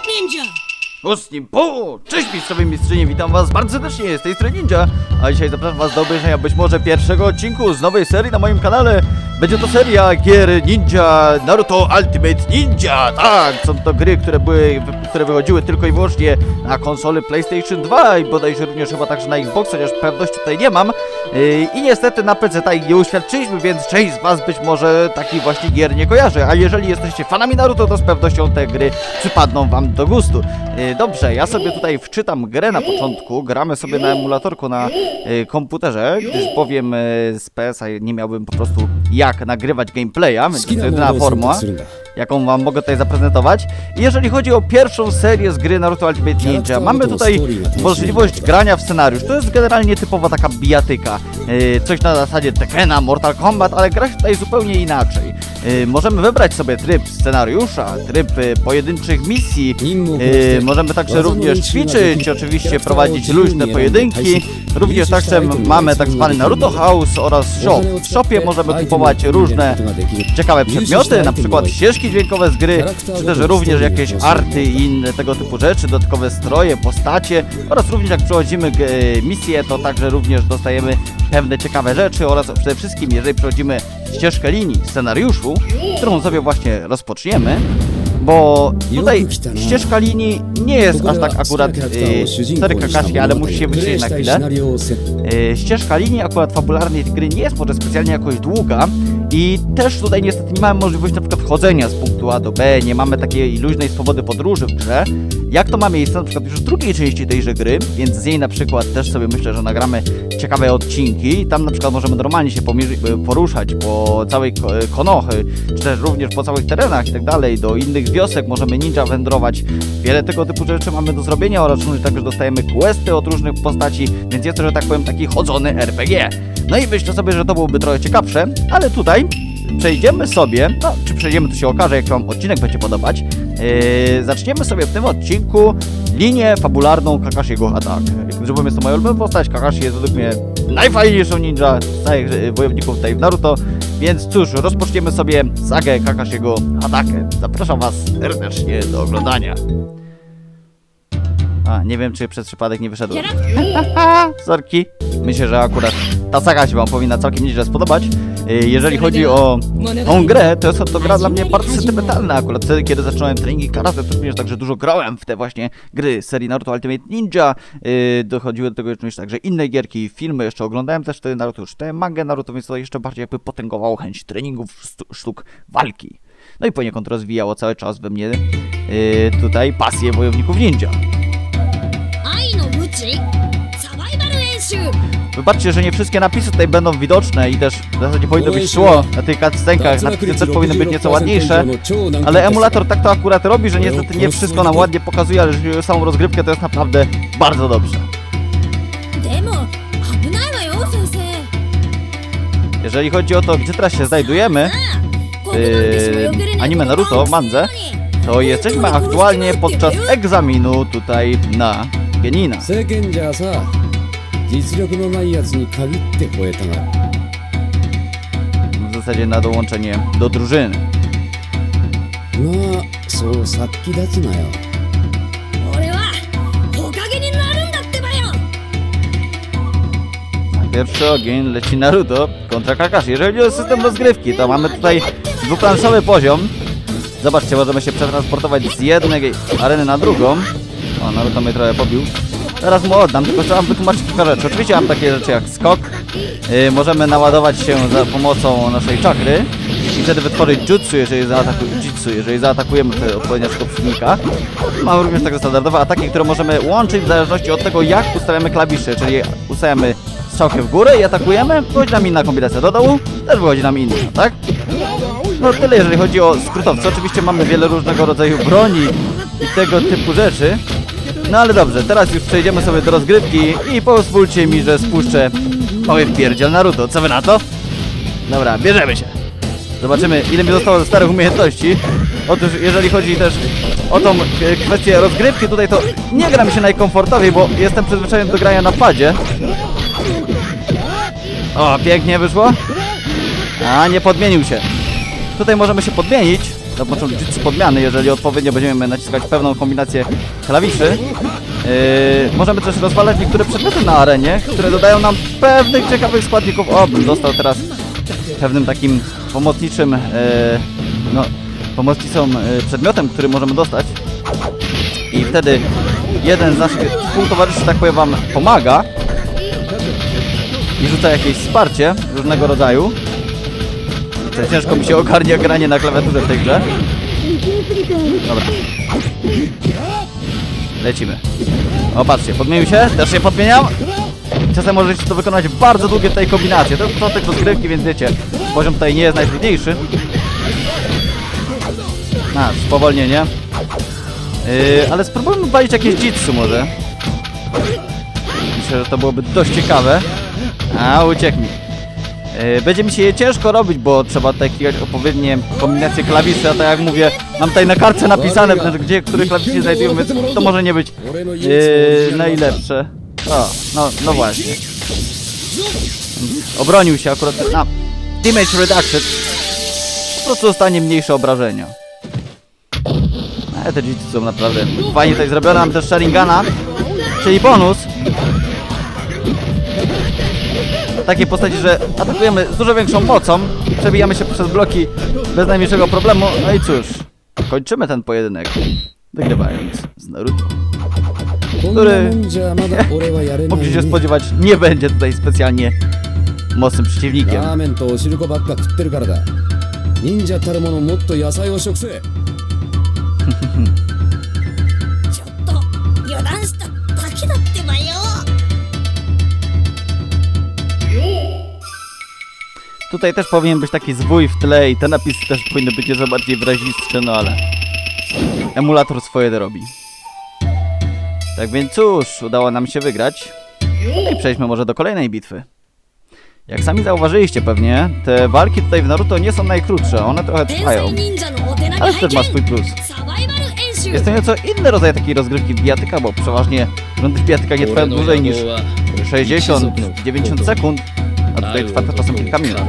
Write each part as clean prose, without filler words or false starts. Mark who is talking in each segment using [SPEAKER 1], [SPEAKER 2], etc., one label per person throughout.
[SPEAKER 1] Cześć mistrzowie, mistrzynie, witam was bardzo serdecznie, z tej strony Ninja. A dzisiaj zapraszam was do obejrzenia być może pierwszego odcinku z nowej serii na moim kanale. Będzie to seria gier Ninja Naruto Ultimate Ninja. Tak, są to gry, które wychodziły tylko i wyłącznie na konsoli PlayStation 2 i bodajże również chyba także na Xbox, chociaż pewności tutaj nie mam. I niestety na PC ich nie uświadczyliśmy, więc część z was być może takich właśnie gier nie kojarzy. A jeżeli jesteście fanami Naruto, to z pewnością te gry przypadną wam do gustu. Dobrze, ja sobie tutaj wczytam grę na początku. Gramy sobie na emulatorku na komputerze, gdyż powiem z PS-a nie miałbym po prostu jak nagrywać gameplaya, więc to jest jedyna forma, jaką wam mogę tutaj zaprezentować. I jeżeli chodzi o pierwszą serię z gry Naruto Ultimate Ninja, mamy tutaj możliwość grania w scenariusz. To jest generalnie typowa taka bijatyka. Coś na zasadzie Tekkena, Mortal Kombat, ale gra się tutaj zupełnie inaczej. Możemy wybrać sobie tryb scenariusza, tryb pojedynczych misji. Możemy także również ćwiczyć, oczywiście prowadzić luźne pojedynki. Również także mamy tak zwany Naruto House oraz Shop. W Shopie możemy kupować różne ciekawe przedmioty, na przykład ścieżki dźwiękowe z gry, czy też również jakieś arty i inne tego typu rzeczy, dodatkowe stroje, postacie oraz również jak przechodzimy misje, to także również dostajemy pewne ciekawe rzeczy oraz przede wszystkim jeżeli przechodzimy ścieżkę linii scenariuszu, którą sobie właśnie rozpoczniemy, bo tutaj ścieżka linii nie jest aż tak akurat sorry Kakashi, ale musi się wyczynić na chwilę. Ścieżka linii akurat fabularnej tej gry nie jest może specjalnie jakoś długa i też tutaj niestety nie mamy możliwości na przykład chodzenia z punktu A do B, nie mamy takiej luźnej swobody podróży w grze, jak to ma miejsce na przykład już w drugiej części tejże gry, więc z niej na przykład też sobie myślę, że nagramy ciekawe odcinki. Tam na przykład możemy normalnie się poruszać po całej Konohy, czy też również po całych terenach i tak dalej, do innych wiosek możemy ninja wędrować. Wiele tego typu rzeczy mamy do zrobienia oraz także dostajemy questy od różnych postaci, więc jest to, że tak powiem, taki chodzony RPG. No i myślę sobie, że to byłoby trochę ciekawsze, ale tutaj przejdziemy sobie, no czy przejdziemy, to się okaże, jak wam odcinek będzie podobać. Zaczniemy sobie w tym odcinku linię fabularną Kakashiego Attack. Jak już powiem, jest to moja ulubiona postać. Kakashi jest według mnie najfajniejszą ninja z całych wojowników tutaj w Naruto. Więc cóż, rozpoczniemy sobie sagę Kakashiego Attack. Zapraszam was serdecznie do oglądania. A, nie wiem, czy przez przypadek nie wyszedłem. Sorki. Myślę, że akurat ta saga się wam powinna całkiem nieźle spodobać. Jeżeli chodzi o tą grę, to jest to gra dla mnie bardzo sentymentalna. Akurat wtedy, kiedy zacząłem treningi karate, to również także dużo grałem w te właśnie gry serii Naruto Ultimate Ninja. Dochodziły do tego również także inne gierki, filmy. Jeszcze oglądałem też wtedy Naruto, czytałem mangę Naruto, więc to jeszcze bardziej jakby potęgowało chęć treningów, sztuk walki. No i poniekąd rozwijało cały czas we mnie tutaj pasję wojowników ninja. Wybaczcie, że nie wszystkie napisy tutaj będą widoczne i też w zasadzie powinno być szło na tych cutscenkach, napisy też powinny być nieco ładniejsze, ale emulator tak to akurat robi, że niestety nie wszystko nam ładnie pokazuje, ale jeżeli chodzi o samą rozgrywkę, to jest naprawdę bardzo dobrze. Jeżeli chodzi o to, gdzie teraz się znajdujemy, anime Naruto w mandze, to jesteśmy aktualnie podczas egzaminu tutaj na Genina. W zasadzie na dołączenie do drużyny. Pierwszy ogień leci Naruto kontra Kakashi. Jeżeli chodzi o system rozgrywki, to mamy tutaj dwuplanszowy poziom. Zobaczcie, możemy się przetransportować z jednej areny na drugą. O, Naruto mnie trochę pobił. Teraz mu oddam, tylko trzeba wytłumaczyć kilka rzeczy. Oczywiście mam takie rzeczy jak skok. Możemy naładować się za pomocą naszej czakry i wtedy wytworzyć jutsu, jeżeli zaatakujemy odpowiedniego przeciwnika. Mamy również takie standardowe ataki, które możemy łączyć w zależności od tego, jak ustawiamy klawisze. Czyli ustawiamy strzałkę w górę i atakujemy, wychodzi nam inna kombinacja do dołu, też wychodzi nam inna, tak? No tyle, jeżeli chodzi o skrótowce. Oczywiście mamy wiele różnego rodzaju broni i tego typu rzeczy. No ale dobrze, teraz już przejdziemy sobie do rozgrywki i pozwólcie mi, że spuszczę mały wpierdziel Naruto. Co wy na to? Dobra, bierzemy się. Zobaczymy, ile mi zostało ze starych umiejętności. Otóż, jeżeli chodzi też o tą kwestię rozgrywki, tutaj to nie gra mi się najkomfortowiej, bo jestem przyzwyczajony do grania na padzie. O, pięknie wyszło. A, nie podmienił się. Tutaj możemy się podmienić. początku jutsu podmiany, jeżeli odpowiednio będziemy naciskać pewną kombinację klawiszy. Możemy też rozwalać niektóre przedmioty na arenie, które dodają nam pewnych ciekawych składników. O, bym dostał teraz pewnym takim pomocniczym, pomocniczym przedmiotem, który możemy dostać. I wtedy jeden z naszych współtowarzyszy, tak powiem, wam pomaga i rzuca jakieś wsparcie różnego rodzaju. Ciężko mi się ogarnia granie na klawiaturze w tej grze. Dobra. Lecimy. O, patrzcie, podmienił się, też się podmieniam. Czasem możecie to wykonać bardzo długie tutaj kombinacje. To jest początek rozgrywki, więc wiecie, poziom tutaj nie jest najtrudniejszy. Spowolnienie. Ale spróbujmy walić jakieś jitsu może. Myślę, że to byłoby dość ciekawe. Uciekł mi. Będzie mi się je ciężko robić, bo trzeba tutaj klikać odpowiednie kombinacje klawiszy, a tak jak mówię, mam tutaj na kartce napisane, gdzie które klawisze się znajdują, więc to może nie być najlepsze. No właśnie. Obronił się akurat na Damage Reduction. Po prostu dostanie mniejsze obrażenia. Te jitsu są naprawdę fajnie tutaj zrobione. Mam też Sharingana, czyli bonus. Takiej postaci, że atakujemy z dużo większą mocą, przebijamy się przez bloki bez najmniejszego problemu. No i cóż, kończymy ten pojedynek, wygrywając z Naruto, który, mogliście się spodziewać, nie będzie tutaj specjalnie mocnym przeciwnikiem. Tutaj też powinien być taki zwój w tle i te napisy też powinny być nieco bardziej wyraziste, no ale emulator swoje robi. Tak więc cóż, udało nam się wygrać. I przejdźmy może do kolejnej bitwy. Jak sami zauważyliście pewnie, te walki tutaj w Naruto nie są najkrótsze, one trochę trwają. Ale też ma swój plus. Jest to nieco inny rodzaj takiej rozgrywki w bijatyka, bo przeważnie rundy w bijatyka nie trwają dłużej niż 60-90 sekund. A tutaj trwa to czasem kilka minut.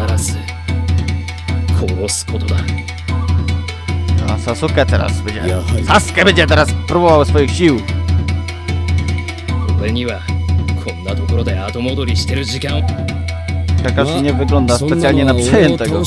[SPEAKER 1] A Sasuke teraz będzie. Sasuke będzie teraz próbował swoich sił. Kakashi nie wygląda specjalnie na przejętego.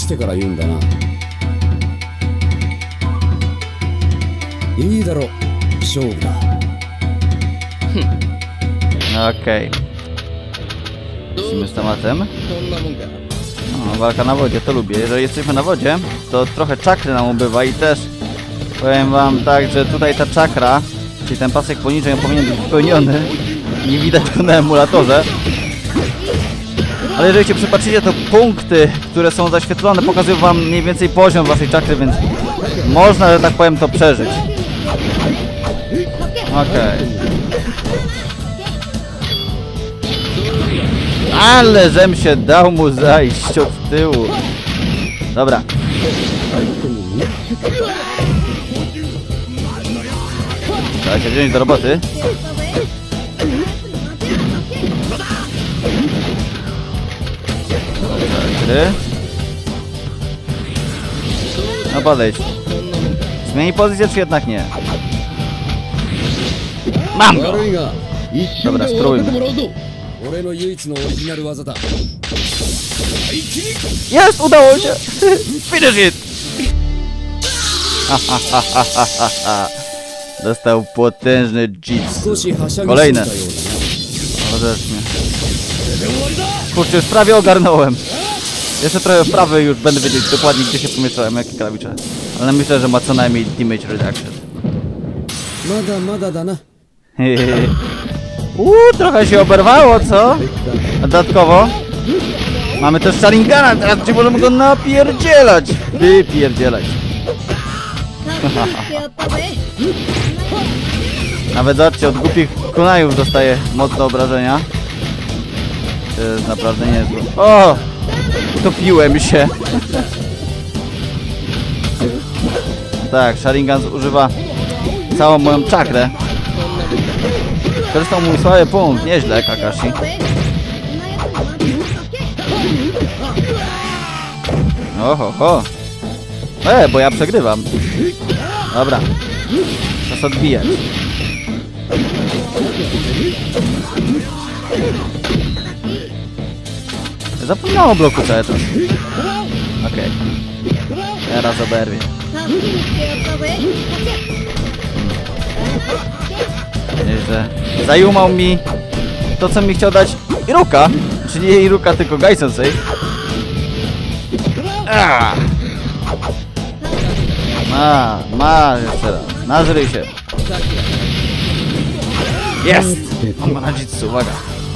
[SPEAKER 1] Okej. Lecimy z tematem. No, walka na wodzie, to lubię. Jeżeli jesteśmy na wodzie, to trochę czakry nam ubywa i też powiem wam tak, że tutaj ta czakra, czyli ten pasek poniżej, on powinien być wypełniony. Nie widać go na emulatorze. Ale jeżeli się przypatrzycie, to punkty, które są zaświetlone, pokazują wam mniej więcej poziom waszej czakry, więc można, że tak powiem, to przeżyć. Okej. Ale żem się dał mu zajść od tyłu. Dobra. Trzeba się wziąć do roboty. No podejdź. Zmieni pozycję, czy jednak nie? Mam go! Dobra, spróbujmy. Jest! Udało się! Finish it! Dostał potężny jitsu. Kolejne. Odecznie. Kurczę, już prawie ogarnąłem. Jeszcze trochę w prawy już będę wiedzieć dokładnie, gdzie się pomieszczałem, jakie klawisze. Ale myślę, że ma co najmniej Damage Reduction. Trochę się oberwało, co? A dodatkowo mamy też Sharingana, teraz gdzie możemy go napierdzielać. Wypierdzielać. Nawet zobaczcie, od głupich kunajów dostaje mocne obrażenia. To jest naprawdę niezłe. O! Topiłem się. Tak, Sharingan używa całą moją czakrę. Korzystał mój słaby punkt. Nieźle, Kakashi. Oho, ho. Bo ja przegrywam. Dobra. Czas odbijać. Zapomniałem o bloku cały czas. Okej. Teraz oberwie. Nieźle. Zajumał mi to, co mi chciał dać Iruka. Czyli nie Iruka, tylko Gai Sensei. Ma jeszcze raz. Nażryj się. Jest! On ma Najitsu, uwaga.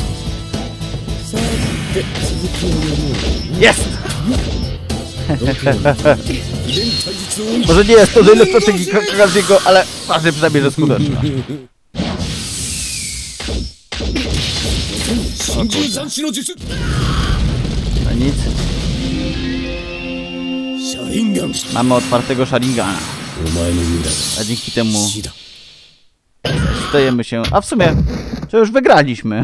[SPEAKER 1] Jest! Może nie jest to najlepsza technika Kakaziego, ale ważne przynajmniej, że skuteczna. No nic. Mamy otwartego Sharingana. A dzięki temu stajemy się... A w sumie, to już wygraliśmy.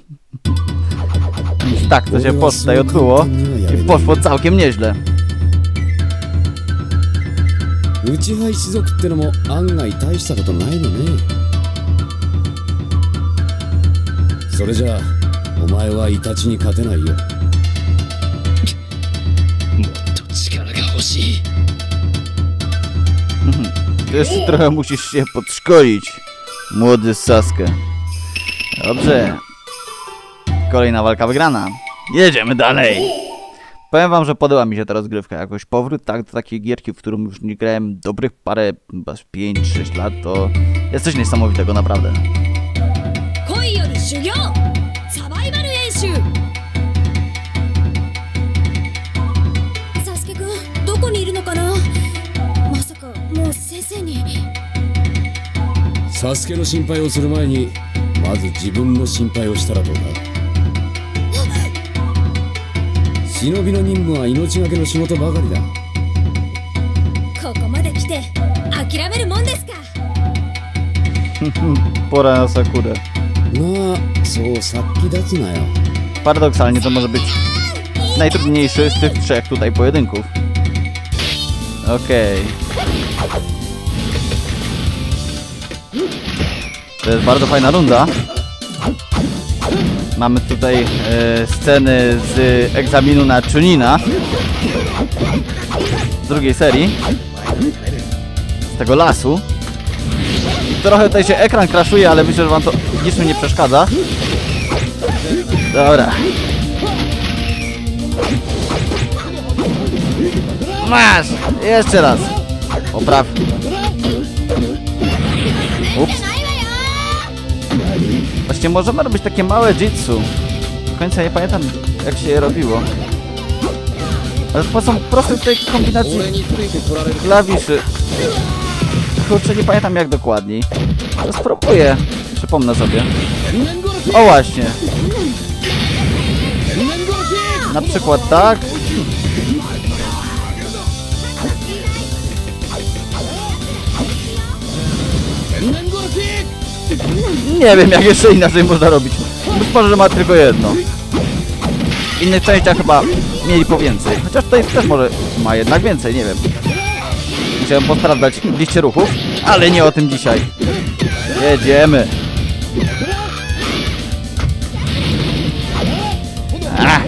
[SPEAKER 1] Tak, to się tutaj odbyło i poszło całkiem nieźle.
[SPEAKER 2] 内派一族ってのも案外大したことないのね。それじゃあお前はイタチに勝てないよ。もっと力が欲しい。
[SPEAKER 1] Jeszcze trochę musisz się podszkolić, młody Sasuke. Dobrze. Kolejna walka wygrana. Jedziemy dalej. Powiem wam, że podoba mi się ta rozgrywka. Jakoś powrót tak do takiej gierki, w którą już nie grałem dobrych parę, chyba 5-6 lat, to jest coś niesamowitego, naprawdę.
[SPEAKER 2] Sasuke の心配をする前にまず自分の心配をしたらどうだ。忍びの任務は命がけの仕事ばかりだ。
[SPEAKER 3] ここまで来て諦めるもんですか。
[SPEAKER 1] Pora na Sakurę.
[SPEAKER 2] まあそうさっき立つなよ。
[SPEAKER 1] Paradoksalnie to może być najtrudniejszy z tych trzech tutaj pojedynków. Okej. To jest bardzo fajna runda. Mamy tutaj sceny z egzaminu na Chunina z drugiej serii, z tego lasu. Trochę tutaj się ekran crashuje, ale myślę, że wam to niczym nie przeszkadza. Dobra. Masz! Jeszcze raz. Popraw. Ups. Właśnie możemy robić takie małe jitsu. Do końca nie pamiętam, jak się je robiło. Ale to są proste tej kombinacji klawiszy. Kurczę, nie pamiętam jak dokładniej. Ale spróbuję. Przypomnę sobie. O właśnie. Na przykład tak. Nie wiem jak jeszcze inaczej można robić. Być może, że ma tylko jedno. W innych częściach chyba mieli po więcej. Chociaż tutaj też może ma jednak więcej, nie wiem. Musiałem posprawdzać w liście ruchów, ale nie o tym dzisiaj. Jedziemy. Ach.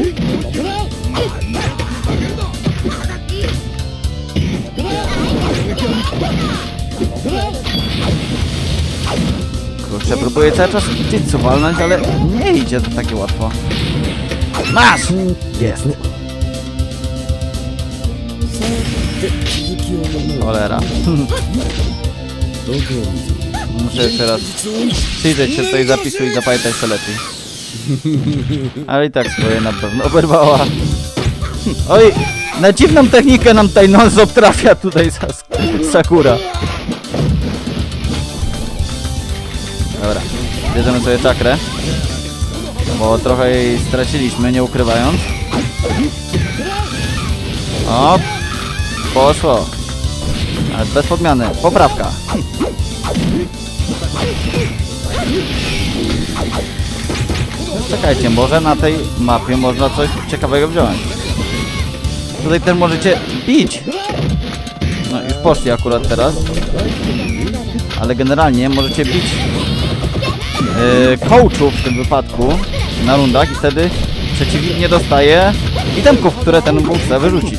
[SPEAKER 1] Kurczę, próbuję cały czas jitsu walnąć, ale nie idzie to takie łatwo. Masz! Jest. Cholera. Muszę jeszcze raz przyjrzeć się tutaj zapisu i zapamiętać to lepiej. Ale i tak swoje na pewno oberwała. Oj, na dziwną technikę nam tutaj non-stop trafia tutaj Sakura. Dobra, bierzemy sobie czakrę, bo trochę jej straciliśmy, nie ukrywając. O, poszło. Ale bez podmiany, poprawka. Czekajcie, może na tej mapie można coś ciekawego wziąć. Tutaj też możecie bić. poszli akurat teraz. Ale generalnie możecie bić coachów w tym wypadku na rundach i wtedy przeciwnik nie dostaje itemków, które ten mu chce wyrzucić.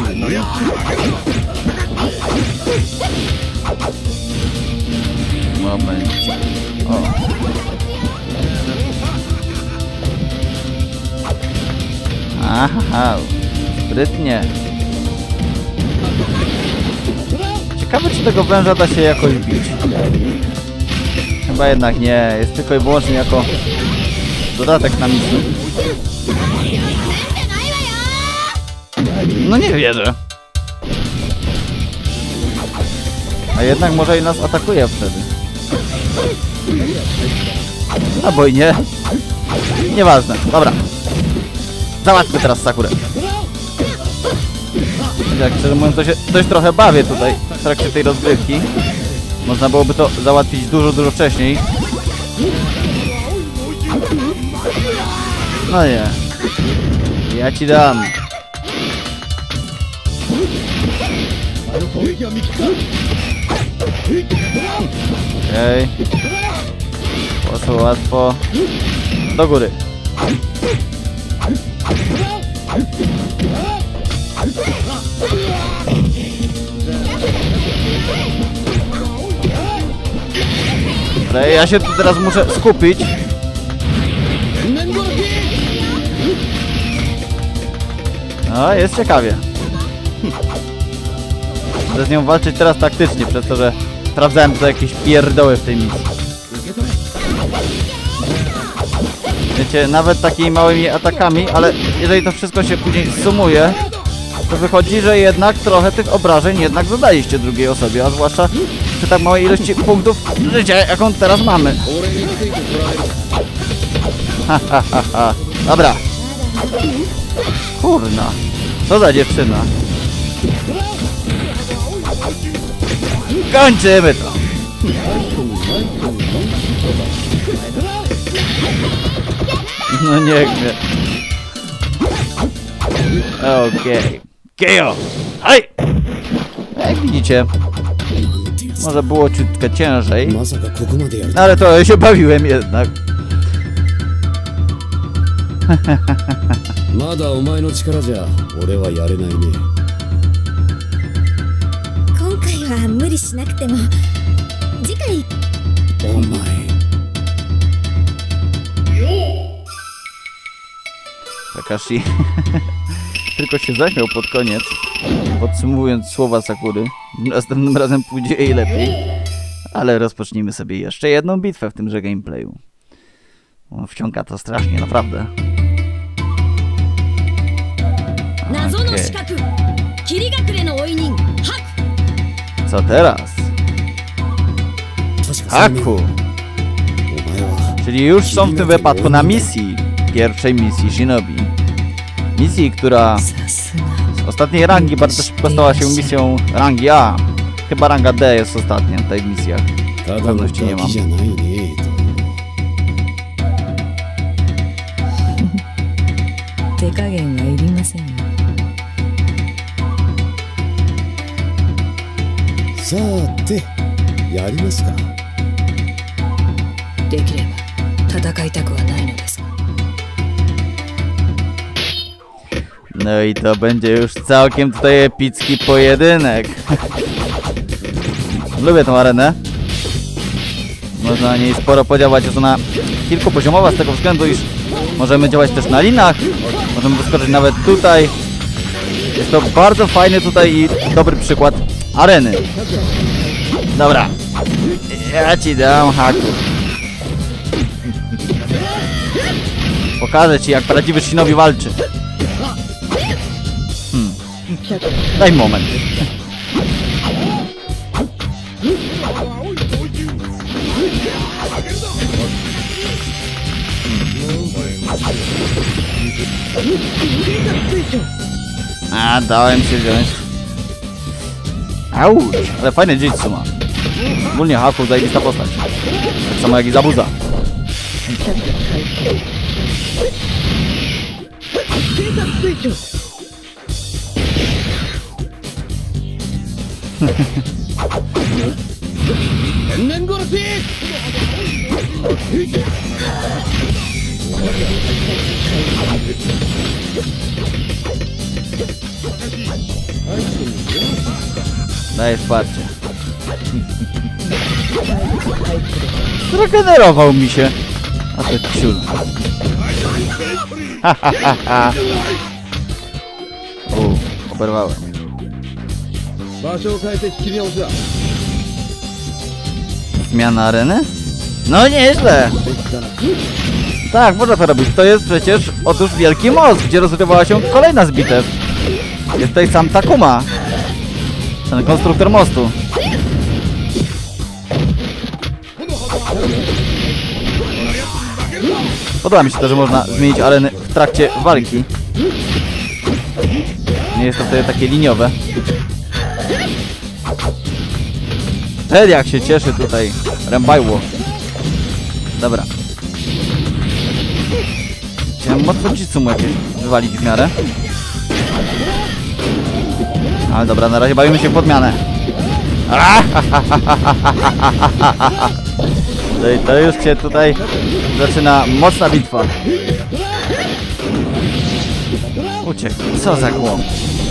[SPEAKER 1] Moment. O. Aha, sprytnie. Ciekawe, czy tego węża da się jakoś bić. Chyba jednak nie, jest tylko i wyłącznie jako dodatek na misję. No nie wierzę. A jednak może i nas atakuje wtedy. Albo i nie. Nieważne, dobra. Załatwmy teraz Sakurę. Jak szczerze mówiąc, to się dość trochę bawię tutaj w trakcie tej rozgrywki. Można byłoby to załatwić dużo wcześniej. No nie. Ja ci dam. Okej. Poszło łatwo. Do góry. Dobra, ja się tu teraz muszę skupić. No, jest ciekawie. Chcę z nią walczyć teraz taktycznie, przez to, że sprawdzałem tu jakieś pierdoły w tej misji. Wiecie, nawet takimi małymi atakami, ale jeżeli to wszystko się później sumuje, to wychodzi, że jednak trochę tych obrażeń jednak zadaliście drugiej osobie, a zwłaszcza przy tak małej ilości punktów życia, jaką teraz mamy. Ha. Dobra. Kurna. Co za dziewczyna. Kończymy to. No niech mnie. Okej. Kejo! Hej! Jak widzicie, może było ciutkę ciężej, no ale to się bawiłem jednak.
[SPEAKER 2] まだお前の力じゃ俺はやれないね。
[SPEAKER 3] 今回は無理しなくても次回。
[SPEAKER 2] お前
[SPEAKER 1] Kakashi tylko się zaśmiał pod koniec, podsumowując słowa Sakury. Następnym razem pójdzie jej lepiej. Ale rozpocznijmy sobie jeszcze jedną bitwę w tymże gameplayu. Wciąga to strasznie, naprawdę. Okay. Co teraz? Haku! Czyli już są w tym wypadku na misji. Pierwszej misji Shinobi. Misji, która z ostatniej rangi bardzo szybko stała się misją rangi A. Chyba ranga D jest ostatnia w tej misjach. Pewności nie mam.
[SPEAKER 4] 手加減はいりませんよ。
[SPEAKER 2] さてやりますか。
[SPEAKER 4] できれば戦いたくはないのですが。
[SPEAKER 1] No i to będzie już całkiem tutaj epicki pojedynek. Lubię tą arenę. Można na niej sporo podziałać, jest ona kilkupoziomowa z tego względu, iż możemy działać też na linach. Możemy wyskoczyć nawet tutaj. Jest to bardzo fajny tutaj i dobry przykład areny. Dobra. Ja ci dam haku. Pokażę ci, jak prawdziwy Shinobi walczy. Daj moment. A, dałem się wziąć. Auć, ale fajne jitsu ma. Ogólnie Haku zajebista postać. Tak samo jak i Zabuza. Daję wsparcie. Zregenerował mi się. A to ciul. Oberwałem. Zmiana areny? No nieźle. Tak, można to robić. To jest przecież otóż wielki most, gdzie rozgrywała się kolejna z bitew. Jest tutaj sam Takuma. Ten konstruktor mostu. Podoba mi się to, że można zmienić areny w trakcie walki. Nie jest to wtedy takie liniowe. Wtedy jak się cieszy tutaj Rembajło. Dobra. Chciałem mocno jitsu jakieś wywalić w miarę. Ale dobra, na razie bawimy się w podmianę. To już się tutaj zaczyna mocna bitwa. Uciekł. Co za głąb.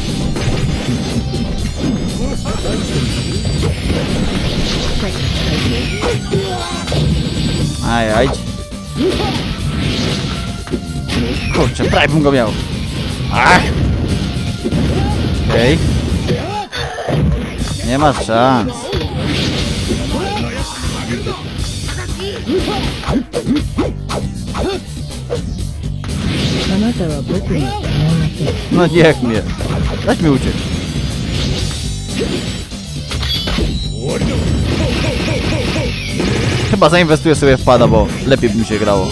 [SPEAKER 1] Ajaj. Kurczę, prawie bym go miał. Ach! Okej. Nie ma szans. No niech mnie. Dać mi uciec. Chyba zainwestuję sobie w pada, bo lepiej by mi się grało.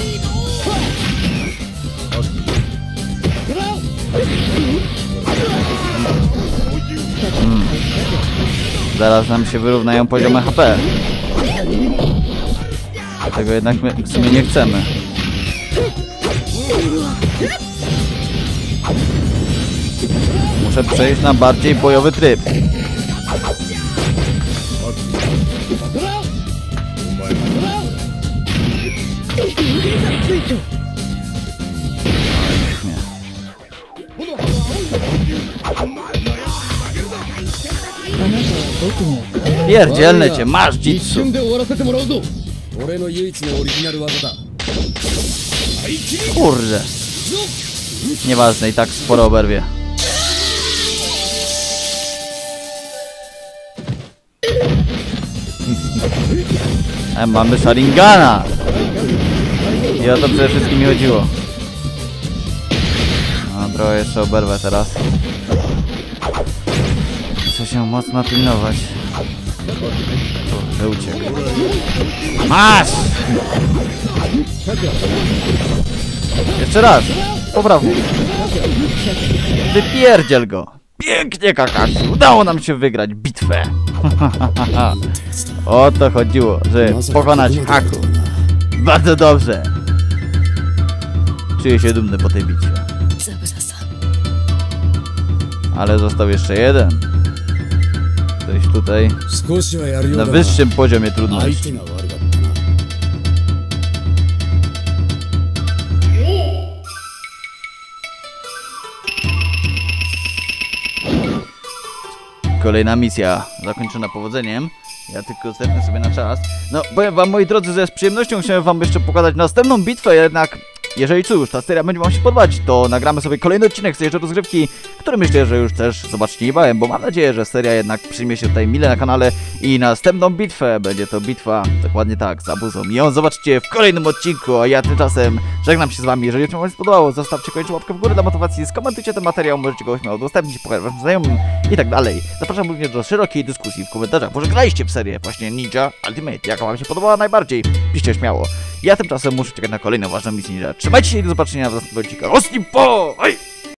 [SPEAKER 1] Zaraz nam się wyrównają poziomy HP. Tego jednak my w sumie nie chcemy. Muszę przejść na bardziej bojowy tryb. Pierdzielne cię, masz jitsu. Kurde. Nieważne, i tak sporo oberwie. Mamy Sharingana. I o to przede wszystkim mi chodziło. No, trochę jeszcze oberwę teraz. Muszę się mocno pilnować. Kurde, uciekł. Masz! Jeszcze raz! Poprawnie. Wypierdziel go! Pięknie, Kakashi! Udało nam się wygrać bitwę! O to chodziło, żeby pokonać Haku. Bardzo dobrze! Czuję się dumny po tej bitwie. Ale został jeszcze jeden. Ktoś tutaj na wyższym poziomie trudności. Kolejna misja zakończona powodzeniem. Ja tylko zerknę sobie na czas. No, powiem wam, moi drodzy, że z przyjemnością chciałem wam jeszcze pokazać następną bitwę, jednak jeżeli cóż, ta seria będzie wam się podobać, to nagramy sobie kolejny odcinek z tej rozgrywki, który myślę, że już też zobaczycie niebawem, bo mam nadzieję, że seria jednak przyjmie się tutaj mile na kanale i następną bitwę będzie to bitwa, dokładnie tak, z Abuzą. I ją zobaczycie w kolejnym odcinku, a ja tymczasem żegnam się z wami. Jeżeli wam się spodobało, zostawcie koniecznie łapkę w górę dla motywacji, skomentujcie ten materiał, możecie go śmiało udostępnić, pokazać waszym znajomym i tak dalej. Zapraszam również do szerokiej dyskusji w komentarzach, może graliście w serię właśnie Ninja Ultimate, jaka wam się podobała najbardziej, piszcie śmiało. Ja tymczasem muszę czekać na kolejną ważną misję Ninja. Trzymajcie się i do zobaczenia w następnym odcinku. Osnipo! Oj!